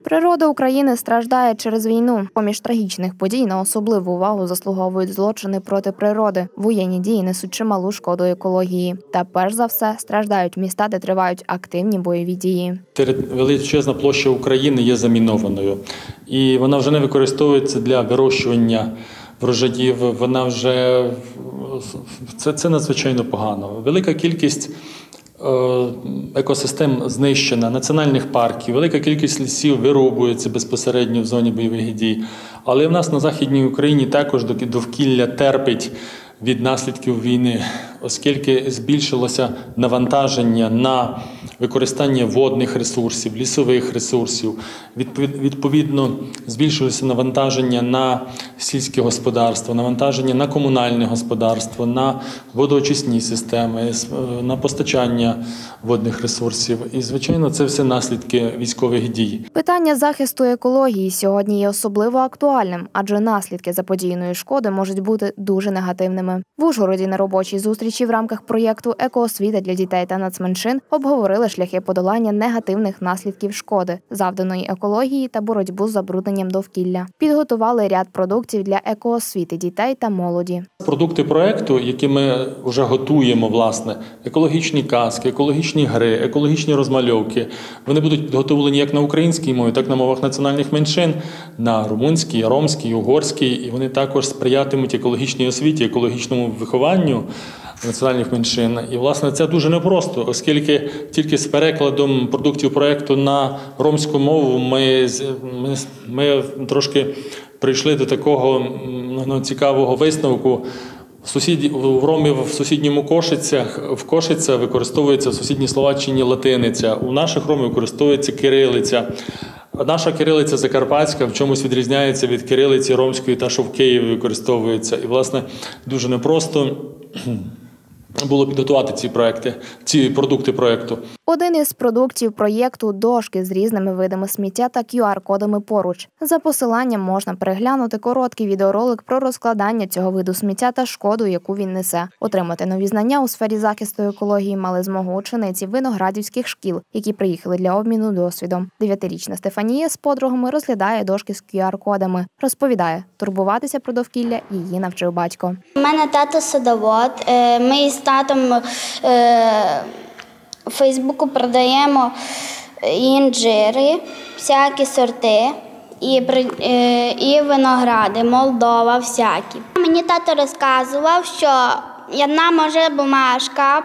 Природа України страждає через війну. Поміж трагічних подій на особливу увагу заслуговують злочини проти природи. Воєнні дії несуть чималу шкоду екології. Та перш за все страждають міста, де тривають активні бойові дії. Величезна площа України є замінованою. І вона вже не використовується для вирощування врожаїв. Вона вже це надзвичайно погано. Велика кількість екосистем знищена, національних парків, велика кількість лісів вирубується безпосередньо в зоні бойових дій. Але в нас на Західній Україні також довкілля терпить від наслідків війни, оскільки збільшилося навантаження на використання водних ресурсів, лісових ресурсів. Відповідно, збільшилося навантаження на сільське господарство, навантаження на комунальне господарство, на водоочисні системи, на постачання водних ресурсів. І, звичайно, це все наслідки військових дій. Питання захисту екології сьогодні є особливо актуальним, адже наслідки заподіяної шкоди можуть бути дуже негативними. В Ужгороді на робочій зустрічі в рамках проєкту «Екоосвіта для дітей та нацменшин» обговорили шляхи подолання негативних наслідків шкоди, завданої екології та боротьбу з забрудненням довкілля. Підготували ряд продуктів для екоосвіти дітей та молоді. Продукти проєкту, які ми вже готуємо, власне, екологічні казки, екологічні гри, екологічні розмальовки, вони будуть підготовлені як на українській мові, так і на мовах національних меншин, на румунській, ромській, угорській, і вони також сприятимуть екологічній освіті, екологічному вихованню національних меншин. І, власне, це дуже непросто, оскільки тільки з перекладом продуктів проєкту на ромську мову ми трошки прийшли до такого цікавого висновку. В ромів в сусідньому Кошиця використовується в сусідній Словаччині латиниця, у наших ромів використовується кирилиця. Наша кирилиця закарпатська в чомусь відрізняється від кирилиці ромської, та що в Києві використовується. І, власне, дуже непросто було підготувати ці продукти проєкту. Один із продуктів проєкту – дошки з різними видами сміття та QR-кодами поруч. За посиланням можна переглянути короткий відеоролик про розкладання цього виду сміття та шкоду, яку він несе. Отримати нові знання у сфері захисту екології мали змогу учениці виноградівських шкіл, які приїхали для обміну досвідом. 9-річна Стефанія з подругами розглядає дошки з QR-кодами. Розповідає, турбуватися про довкілля її навчив батько. У мене тато садовод. Ми з татом у Фейсбуку продаємо інжири, всякі сорти і виногради, Молдова, всякі. Мені тато розказував, що одна бумажка,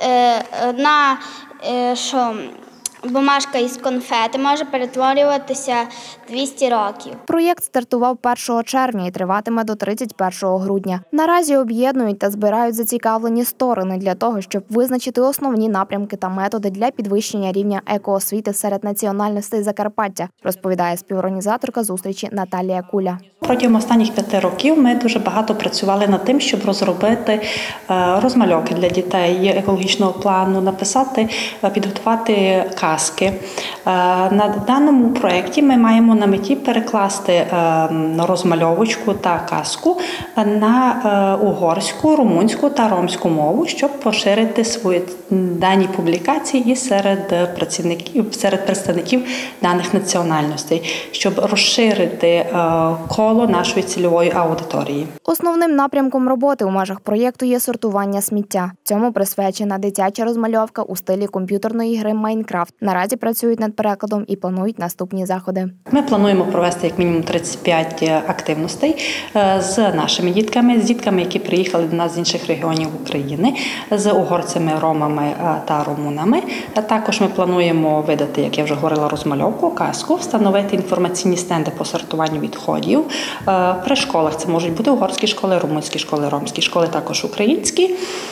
бумажка із конфети може перетворюватися 200 років. Проєкт стартував 1 червня і триватиме до 31 грудня. Наразі об'єднують та збирають зацікавлені сторони для того, щоб визначити основні напрямки та методи для підвищення рівня екоосвіти серед національностей Закарпаття, розповідає співорганізаторка зустрічі Наталія Куля. Протягом останніх 5 років ми дуже багато працювали над тим, щоб розробити розмальовки для дітей екологічного плану, підготувати казки. На даному проєкті ми маємо на меті перекласти розмальовочку та казку на угорську, румунську та ромську мову, щоб поширити свої дані публікації і серед представників даних національностей, щоб розширити коло нашої цільової аудиторії. Основним напрямком роботи у межах проєкту є сортування сміття. Цьому присвячена дитяча розмальовка у стилі комп'ютерної гри «Майнкрафт». Наразі працюють над перекладом і планують наступні заходи. Ми плануємо провести як мінімум 35 активностей з нашими дітками, з дітками, які приїхали до нас з інших регіонів України, з угорцями, ромами та румунами. Також ми плануємо видати, як я вже говорила, розмальовку, казку, встановити інформаційні стенди по сортуванню відходів. При школах це можуть бути угорські школи, румунські школи, ромські школи, також українські.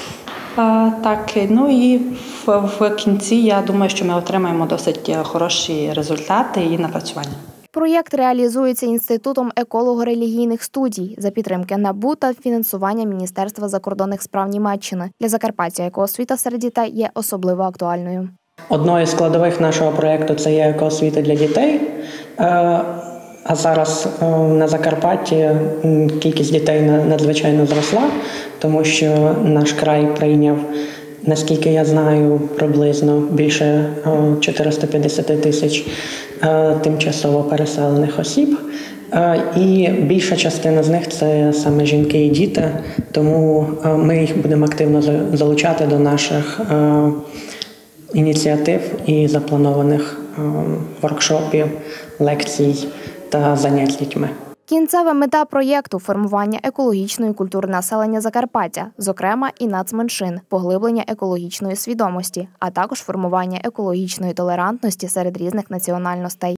І в кінці, я думаю, що ми отримаємо досить хороші результати і напрацювання. Проєкт реалізується Інститутом еколого-релігійних студій за підтримки НАБУ та фінансування Міністерства закордонних справ Німеччини. Для Закарпаття екоосвіта серед дітей є особливо актуальною. Одною з складових нашого проєкту – це є екоосвіта для дітей. А зараз на Закарпатті кількість дітей надзвичайно зросла, тому що наш край прийняв, наскільки я знаю, приблизно більше 450 тисяч тимчасово переселених осіб. І більша частина з них – це саме жінки і діти, тому ми їх будемо активно залучати до наших ініціатив і запланованих воркшопів, лекцій та занять з дітьми. Кінцева мета проєкту – формування екологічної культури населення Закарпаття, зокрема і нацменшин, поглиблення екологічної свідомості, а також формування екологічної толерантності серед різних національностей.